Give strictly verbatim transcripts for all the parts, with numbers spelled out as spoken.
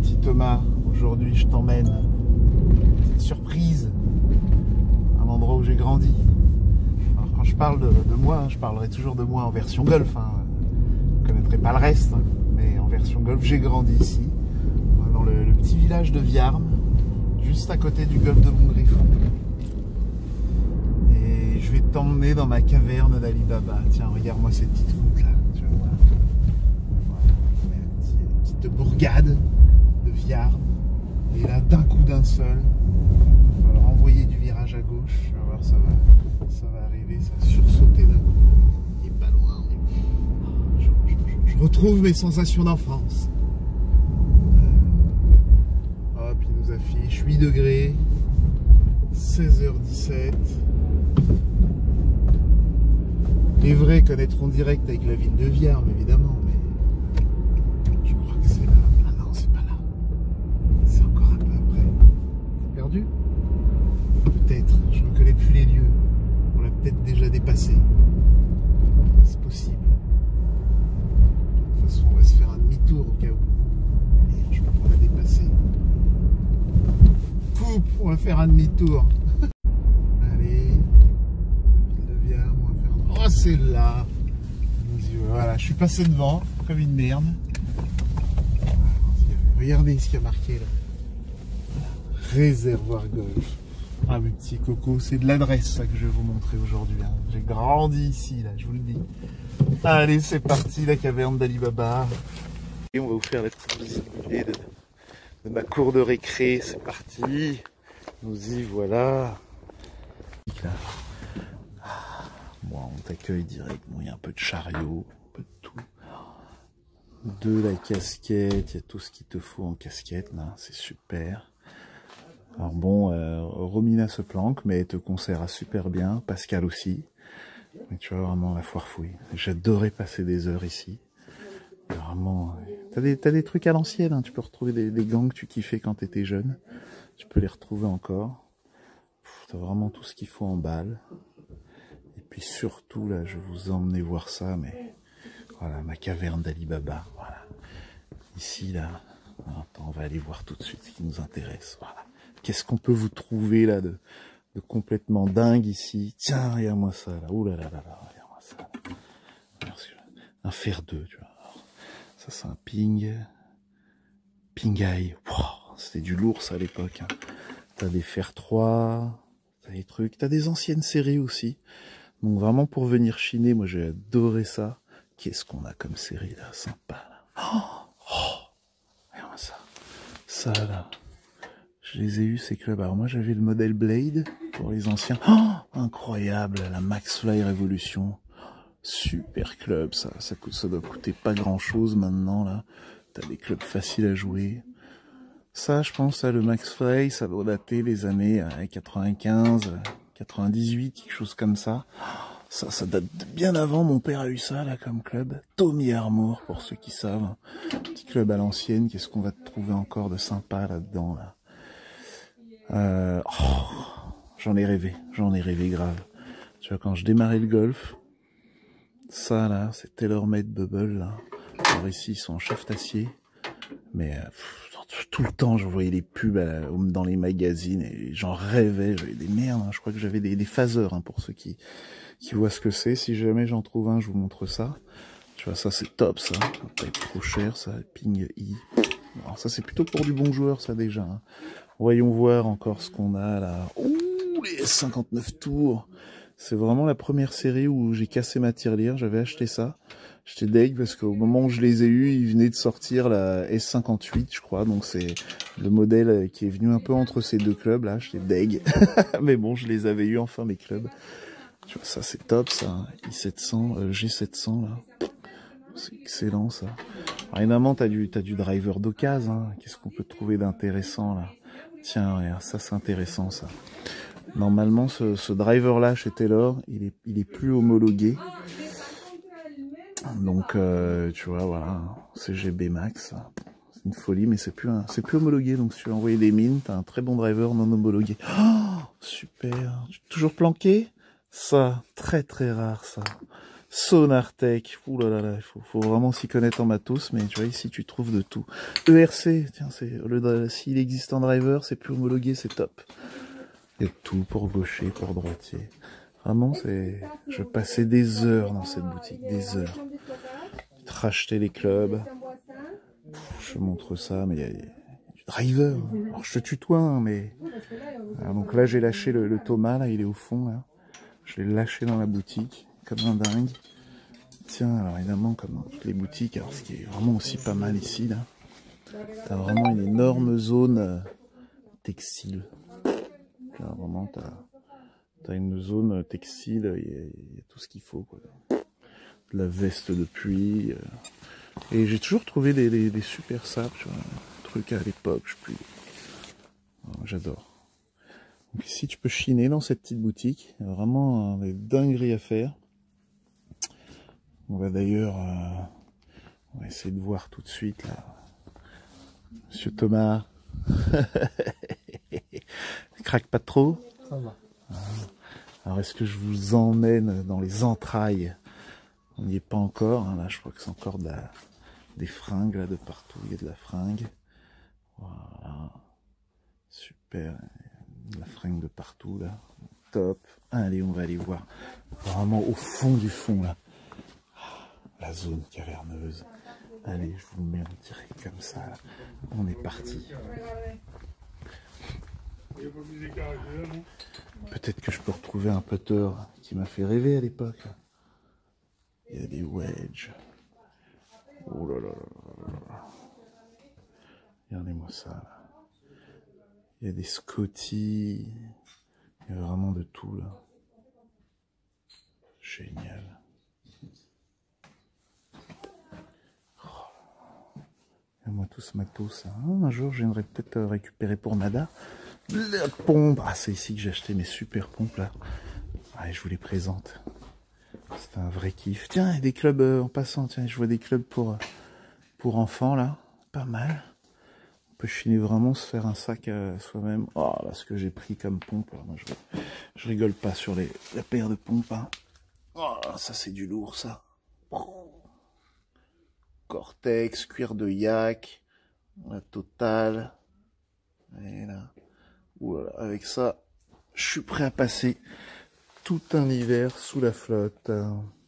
petit Thomas, aujourd'hui je t'emmène, cette surprise, un endroit où j'ai grandi. Alors quand je parle de, de moi, hein, je parlerai toujours de moi en version golf, hein. Je ne connaîtrai pas le reste, hein, mais en version golf, j'ai grandi ici, dans le, le petit village de Viarmes, juste à côté du golfe de Montgriffon. Et je vais t'emmener dans ma caverne d'Ali Baba. Tiens, regarde-moi cette petite route là, tu vois. Voilà, une petite, petite bourgade de Viarmes. Et là, d'un coup d'un seul, il va falloir envoyer du virage à gauche. Tu vas voir, ça va, ça va arriver, ça va sursauter d'un coup. Il est pas loin. Je, je, je, je retrouve mes sensations d'enfance. Euh, hop, il nous affiche huit degrés, seize heures dix-sept. Les vrais connaîtront direct avec la ville de Viarmes, évidemment, mais je crois que c'est là. Ah non, c'est pas là. C'est encore un peu après. T'es perdu? Peut-être. Je ne reconnais plus les lieux. On l'a peut-être déjà dépassé. C'est possible. De toute façon, on va se faire un demi-tour au cas où. Et je crois qu'on l'a dépassé. Coupe, on va faire un demi-tour. Allez. Oh, c'est là. Mon Dieu, voilà, je suis passé devant, comme une merde. Regardez ce qu'il y a marqué là. Réservoir golf. Ah, mes petits cocos, c'est de l'adresse ça que je vais vous montrer aujourd'hui. Hein. J'ai grandi ici, là, je vous le dis. Allez, c'est parti, la caverne d'Ali Baba. Et on va vous faire la petite visite de, de ma cour de récré. C'est parti. Nous y voilà. Là. Bon, on t'accueille direct. Bon, il y a un peu de chariot, un peu de tout. De la casquette, il y a tout ce qu'il te faut en casquette, là, c'est super. Alors bon, euh, Romina se planque, mais elle te conserve super bien. Pascal aussi. Mais tu vois, vraiment la foire fouille. J'adorais passer des heures ici. Vraiment, t'as des, t'as des trucs à l'ancienne, hein. Tu peux retrouver des, des gangs que tu kiffais quand t'étais jeune. Tu peux les retrouver encore. T'as vraiment tout ce qu'il faut en balle. Et puis surtout, là, je vais vous emmener voir ça, mais voilà, ma caverne d'Ali Baba, voilà. Ici, là, attends, on va aller voir tout de suite ce qui nous intéresse, voilà. Qu'est-ce qu'on peut vous trouver, là, de, de complètement dingue ici? Tiens, regarde-moi ça, là, ouh là là là là, regarde-moi ça. Là. Un fer deux, tu vois. Alors, ça, c'est un ping, pingaille, wow, c'était du lourd, ça, à l'époque, hein. T'as des fer trois, t'as des trucs, t'as des anciennes séries aussi. Donc vraiment pour venir chiner, moi j'ai adoré ça. Qu'est-ce qu'on a comme série là, sympa là. Oh, oh, regarde ça. Ça là, je les ai eu ces clubs. Alors moi j'avais le modèle Blade pour les anciens. Oh, incroyable, la Maxfly Revolution. Super club ça. Ça coûte, ça doit coûter pas grand chose maintenant là. T'as des clubs faciles à jouer. Ça je pense, ça, le Maxfly, ça doit dater des années euh, quatre-vingt-quinze. quatre-vingt-dix-huit, quelque chose comme ça. Ça, ça date de bien avant. Mon père a eu ça, là, comme club. Tommy Armour, pour ceux qui savent. Petit club à l'ancienne. Qu'est-ce qu'on va te trouver encore de sympa là-dedans, là? Euh, oh, j'en ai rêvé. J'en ai rêvé grave. Tu vois, quand je démarrais le golf, ça, là, c'est TaylorMade Bubble, là. Alors ici, ils sont en chef d'acier. Mais... Euh, pff, tout le temps, je voyais les pubs à, dans les magazines et j'en rêvais. J'avais des merdes, hein. Je crois que j'avais des, des phaseurs, hein, pour ceux qui, qui voient ce que c'est. Si jamais j'en trouve un, je vous montre ça. Tu vois, ça c'est top, ça. Ça va pas être trop cher, ça. Ping I. Alors ça c'est plutôt pour du bon joueur, ça déjà. Hein. Voyons voir encore ce qu'on a là. Ouh, les S cinquante-neuf tours. C'est vraiment la première série où j'ai cassé ma tirelire. J'avais acheté ça. J'étais deg parce qu'au moment où je les ai eus, ils venaient de sortir la S cinquante-huit, je crois. Donc c'est le modèle qui est venu un peu entre ces deux clubs là. J'étais deg. Mais bon, je les avais eus enfin, mes clubs. Tu vois, ça c'est top, ça. I sept cents, euh, G sept cents là. C'est excellent, ça. Alors, évidemment, t'as du, t'as du driver d'occasion. Hein. Qu'est-ce qu'on peut trouver d'intéressant là? Tiens, regarde, ça c'est intéressant, ça. Normalement, ce, ce driver-là chez Taylor, il est, il est plus homologué. Donc, euh, tu vois, voilà, C G B Max, c'est une folie, mais c'est plus, un, c'est plus homologué. Donc, si tu veux envoyer des mines, t'as un très bon driver non homologué. Oh, super. Toujours planqué? Ça, très très rare, ça. Sonartec, ouh là là là, il faut, faut vraiment s'y connaître en matos, mais tu vois, ici tu trouves de tout. E R C, tiens, c'est le s'il existe en driver, c'est plus homologué, c'est top. Il y a tout pour gaucher, pour droitier. Vraiment, c'est, je passais des heures dans cette boutique, des heures. Racheter les clubs. Je montre ça, mais il y a, il y a du driver. Alors je te tutoie, hein, mais... Alors, donc là, j'ai lâché le, le Thomas, là, il est au fond, là. Je l'ai lâché dans la boutique, comme un dingue. Tiens, alors évidemment, comme dans toutes les boutiques, alors ce qui est vraiment aussi pas mal ici, là, t'as vraiment une énorme zone euh, textile. Là, vraiment, t'as as une zone textile, il y, y a tout ce qu'il faut, quoi. De la veste de pluie. Euh, et j'ai toujours trouvé des, des, des super sapes, tu vois, un truc à l'époque, je sais plus. J'adore. Donc ici, tu peux chiner dans cette petite boutique. Il y a vraiment des dingueries à faire. On va d'ailleurs, euh, on va essayer de voir tout de suite, là. Monsieur Thomas. Craque pas trop? Ça va. Alors, est-ce que je vous emmène dans les entrailles? On n'y est pas encore, hein, là, je crois que c'est encore de la, des fringues, là, de partout. Il y a de la fringue. Voilà. Super. De la fringue de partout, là. Top. Allez, on va aller voir. Vraiment au fond du fond, là. La zone caverneuse. Allez, je vous le mets en direct comme ça, là. On est parti. Peut-être que je peux retrouver un putter qui m'a fait rêver à l'époque. Il y a des wedges. Oh là là là là là. Regardez-moi ça, là. Il y a des Scotty. Il y a vraiment de tout, là. Génial. Moi, tout ce matos, hein. Un jour, j'aimerais peut-être récupérer pour Nada la pompe. Ah, c'est ici que j'ai acheté mes super pompes, là. Allez, je vous les présente. C'est un vrai kiff. Tiens, il y a des clubs euh, en passant. Tiens, je vois des clubs pour, pour enfants, là. Pas mal. On peut chiner vraiment, se faire un sac à soi-même. Oh, là, ce que j'ai pris comme pompe. Là. Moi, je, je rigole pas sur les, la paire de pompes. Hein. Oh, ça, c'est du lourd, ça. Oh. Cortex, cuir de yak, la totale. Et là. Voilà, avec ça, je suis prêt à passer tout un hiver sous la flotte. Ouais,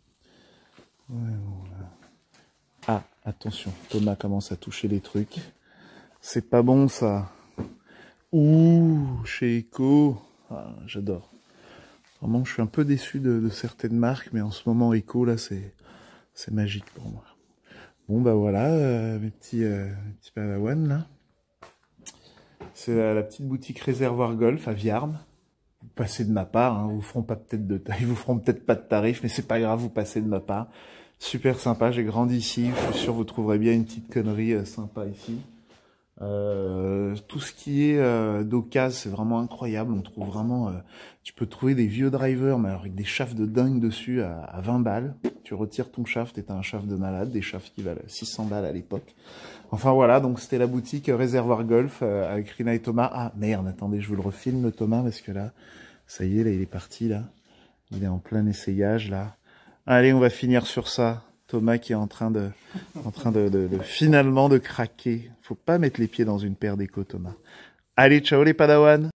voilà. Ah, attention, Thomas commence à toucher les trucs. C'est pas bon, ça. Ouh, chez Echo. Ah, j'adore. Vraiment, je suis un peu déçu de, de certaines marques, mais en ce moment, Echo, là, c'est c'est magique pour moi. Bon, bah voilà, euh, mes petits, euh, mes petits Padawan, là. C'est la, la petite boutique Réservoir Golf à Viarmes. Vous passez de ma part, hein, vous feront pas peut-être de, ils vous feront peut-être pas de tarif, mais c'est pas grave, vous passez de ma part. Super sympa, j'ai grandi ici, je suis sûr que vous trouverez bien une petite connerie euh, sympa ici. Euh, tout ce qui est euh, d'occasion, c'est vraiment incroyable. On trouve vraiment, euh, tu peux trouver des vieux drivers, mais alors avec des shafts de dingue dessus à, à vingt balles. Tu retires ton shaft et t'as un shaft de malade, des shafts qui valent six cents balles à l'époque. Enfin voilà, donc c'était la boutique Réservoir Golf euh, avec Rina et Thomas. Ah merde, attendez, je vous le refilme le Thomas parce que là, ça y est, là il est parti là. Il est en plein essayage là. Allez, on va finir sur ça. Thomas qui est en train de, en train de, de, de finalement de craquer. Faut pas mettre les pieds dans une paire d'échos, Thomas. Allez, ciao les Padawan.